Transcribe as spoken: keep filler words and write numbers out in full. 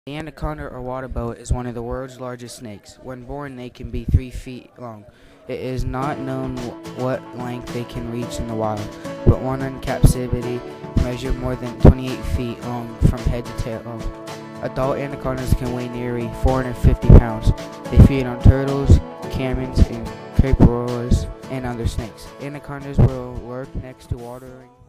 The anaconda or water boa is one of the world's largest snakes. When born, they can be three feet long. It is not known what length they can reach in the wild, but one in captivity measure more than twenty-eight feet long from head to tail. Adult anacondas can weigh nearly four hundred fifty pounds. They feed on turtles, caimans, and capybaras, and other snakes. Anacondas will lurk next to watering